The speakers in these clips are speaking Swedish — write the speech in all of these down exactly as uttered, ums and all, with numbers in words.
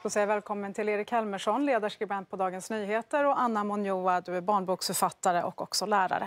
Då säger jag välkommen till Erik Helmersson, ledarskribent på Dagens Nyheter, och Anna Monjoa, du är barnboksförfattare och också lärare.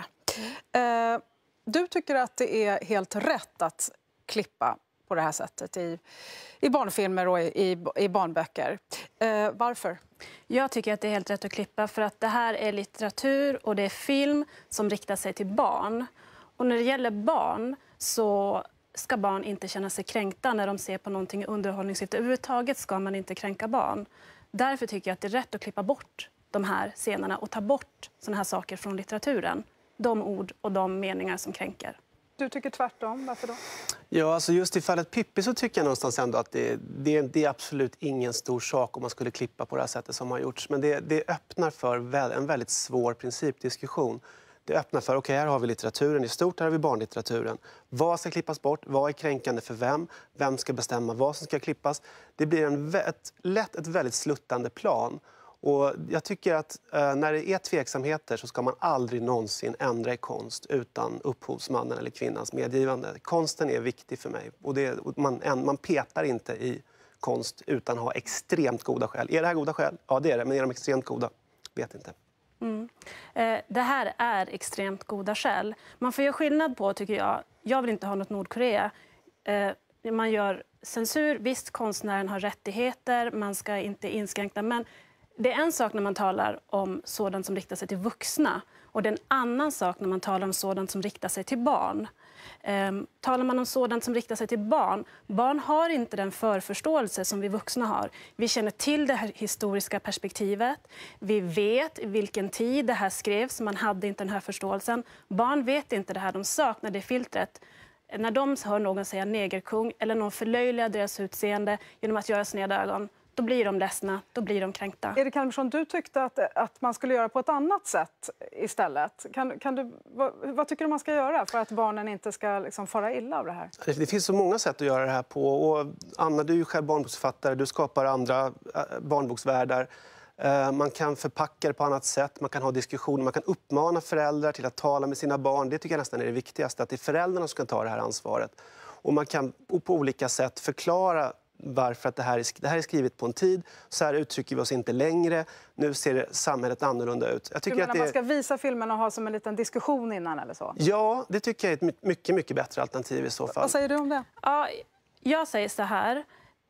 Mm. Eh, du tycker att det är helt rätt att klippa på det här sättet i, i barnfilmer och i, i barnböcker. Eh, varför? Jag tycker att det är helt rätt att klippa för att det här är litteratur och det är film som riktar sig till barn. Och när det gäller barn så ska barn inte känna sig kränkta när de ser på någonting i underhållningssyfte. Överhuvudtaget ska man inte kränka barn. Därför tycker jag att det är rätt att klippa bort de här scenerna och ta bort såna här saker från litteraturen. De ord och de meningar som kränker. Du tycker tvärtom. Varför då? Ja, alltså just i fallet Pippi så tycker jag någonstans ändå att det, det, det är absolut ingen stor sak om man skulle klippa på det här sättet som har gjorts. Men det, det öppnar för en väldigt svår principdiskussion. Det öppnar för, okej, okay, här har vi litteraturen i stort, här har vi barnlitteraturen. Vad ska klippas bort? Vad är kränkande för vem? Vem ska bestämma vad som ska klippas? Det blir en, ett, lätt ett väldigt sluttande plan. Och jag tycker att eh, när det är tveksamheter så ska man aldrig någonsin ändra i konst utan upphovsmannen eller kvinnans medgivande. Konsten är viktig för mig och, det, och man, en, man petar inte i konst utan att ha extremt goda skäl. Är det här goda skäl? Ja, det är det, men är de extremt goda? Vet inte. Mm. Eh, det här är extremt goda skäl. Man får göra skillnad på, tycker jag. Jag vill inte ha något Nordkorea. Eh, man gör censur. Visst, konstnären har rättigheter. Man ska inte inskränka. Men det är en sak när man talar om sådant som riktar sig till vuxna. Och det är en annan sak när man talar om sådant som riktar sig till barn. Um, talar man om sådant som riktar sig till barn, barn har inte den förförståelse som vi vuxna har. Vi känner till det här historiska perspektivet. Vi vet vilken tid det här skrevs, man hade inte den här förståelsen. Barn vet inte det här, de saknar det filtret. När de hör någon säga negerkung eller någon förlöjligar deras utseende genom att göra sneda ögon, då blir de ledsna, då blir de kränkta. Erik Helmersson, du tyckte att, att man skulle göra på ett annat sätt istället. Kan, kan du, vad, vad tycker du man ska göra för att barnen inte ska liksom fara illa av det här? Det finns så många sätt att göra det här på. Och Anna, du är ju själv barnboksförfattare, du skapar andra barnboksvärldar. Man kan förpacka det på annat sätt, man kan ha diskussioner, man kan uppmana föräldrar till att tala med sina barn. Det tycker jag nästan är det viktigaste, att det är föräldrarna som ska ta det här ansvaret. Och man kan på olika sätt förklara varför att det här, är, det här är skrivet på en tid. Så här uttrycker vi oss inte längre. Nu ser samhället annorlunda ut. Jag tycker du menar att det... man ska visa filmen och ha som en liten diskussion innan eller så? Ja, det tycker jag är ett mycket, mycket bättre alternativ i så fall. Vad säger du om det? Ja, jag säger så här.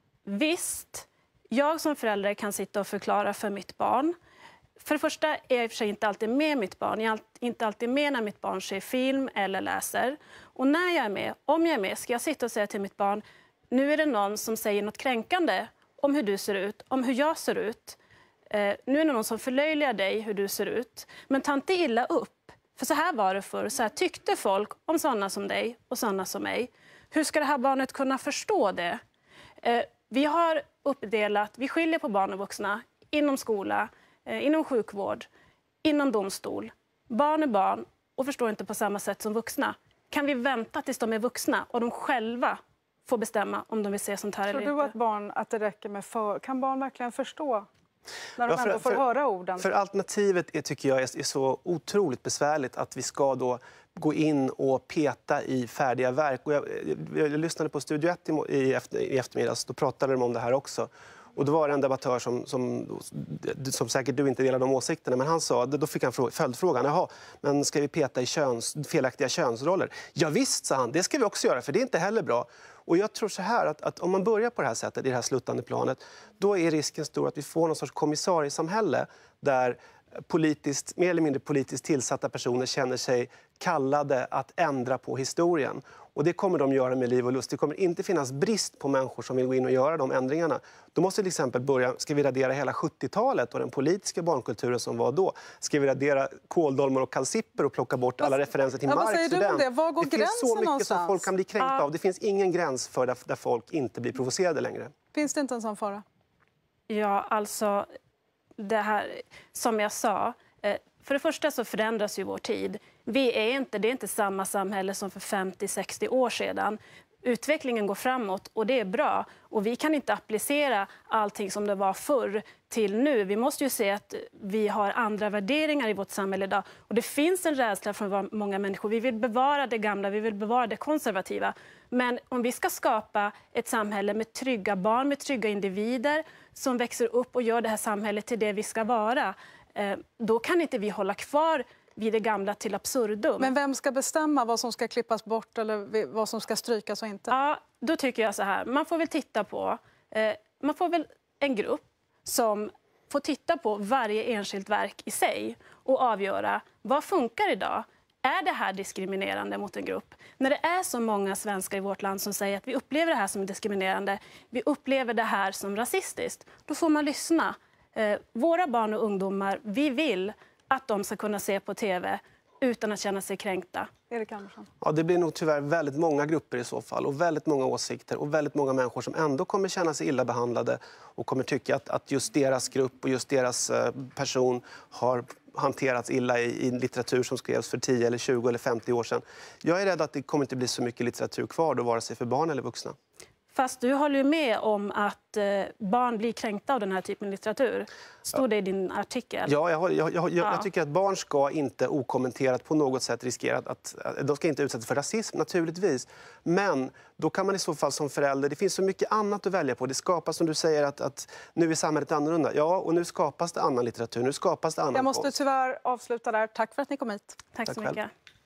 Visst, jag som förälder kan sitta och förklara för mitt barn. För det första är jag i och för sig inte alltid med mitt barn. Jag är inte alltid med när mitt barn ser film eller läser. Och när jag är med, om jag är med, ska jag sitta och säga till mitt barn: nu är det någon som säger något kränkande om hur du ser ut, om hur jag ser ut. Eh, nu är det någon som förlöjligar dig hur du ser ut. Men ta inte illa upp. För så här var det förr. Så här tyckte folk om sådana som dig och sådana som mig. Hur ska det här barnet kunna förstå det? Eh, vi har uppdelat, vi skiljer på barn och vuxna inom skola, eh, inom sjukvård, inom domstol. Barn är barn och förstår inte på samma sätt som vuxna. Kan vi vänta tills de är vuxna och de själva får bestämma om de vill se sånt här eller inte? Tror du att barn, att det räcker med för... Kan barn verkligen förstå när de ja, för, ändå får för, höra orden? För alternativet är, tycker jag är, är så otroligt besvärligt att vi ska då gå in och peta i färdiga verk. Och jag, jag, jag lyssnade på Studio ett i, i, efter, i eftermiddags, då pratade de om det här också. Och då var det en debattör som, som, som säkert du inte delar de åsikterna, men han sa, då fick han fråga, följdfrågan: jaha, men ska vi peta i köns, felaktiga könsroller? Ja visst, sa han, det ska vi också göra, för det är inte heller bra. Och jag tror så här att, att om man börjar på det här sättet, i det här sluttande planet, då är risken stor att vi får någon sorts kommissariesamhälle där politiskt, mer eller mindre politiskt tillsatta personer känner sig kallade att ändra på historien. Och det kommer de göra med liv och lust. Det kommer inte finnas brist på människor som vill gå in och göra de ändringarna. Då måste till exempel börja, ska vi radera hela sjuttiotalet och den politiska barnkulturen som var då? Ska vi radera kåldolmar och kalsipper och plocka bort alla referenser till ja, Marx? Vad säger du om det? Var går det gränsen finns så mycket någonstans? som folk kan bli kränkta ja. av. Det finns ingen gräns för där, där folk inte blir provocerade längre. Finns det inte en sån fara? Ja, alltså, det här, som jag sa, eh, för det första så förändras ju vår tid. Vi är inte, det är inte samma samhälle som för femtio sextio år sedan. utvecklingen går framåt och det är bra. Och vi kan inte applicera allting som det var förr till nu. Vi måste ju se att vi har andra värderingar i vårt samhälle idag. Och det finns en rädsla från många människor. Vi vill bevara det gamla, vi vill bevara det konservativa. Men om vi ska skapa ett samhälle med trygga barn, med trygga individer som växer upp och gör det här samhället till det vi ska vara, då kan inte vi hålla kvar vid det gamla till absurdum. Men vem ska bestämma vad som ska klippas bort eller vad som ska strykas och inte? Ja, då tycker jag så här. Man får väl titta på, eh, man får väl en grupp som får titta på varje enskilt verk i sig och avgöra vad funkar idag. Är det här diskriminerande mot en grupp? När det är så många svenskar i vårt land som säger att vi upplever det här som diskriminerande, vi upplever det här som rasistiskt, då får man lyssna. Eh, våra barn och ungdomar, vi vill att de ska kunna se på tv utan att känna sig kränkta. Erik Andersson. Ja, det blir nog tyvärr väldigt många grupper i så fall och väldigt många åsikter och väldigt många människor som ändå kommer känna sig illa behandlade och kommer tycka att, att just deras grupp och just deras eh, person har hanterats illa i, i litteratur som skrevs för tio, eller tjugo eller femtio år sedan. Jag är rädd att det kommer inte bli så mycket litteratur kvar då, vare sig för barn eller vuxna. Fast du håller ju med om att eh, barn blir kränkta av den här typen av litteratur. Står det i din artikel? Ja, jag, jag, jag, Ja. jag tycker att barn ska inte okommenterat på något sätt riskera att, att de ska inte utsättas för rasism, naturligtvis. Men då kan man i så fall som förälder, det finns så mycket annat att välja på. Det skapas, som du säger, att, att nu är samhället annorlunda. Ja, och nu skapas det annan litteratur, nu skapas det annan Jag måste konst. tyvärr avsluta där. Tack för att ni kom hit. Tack så Tack själv. mycket.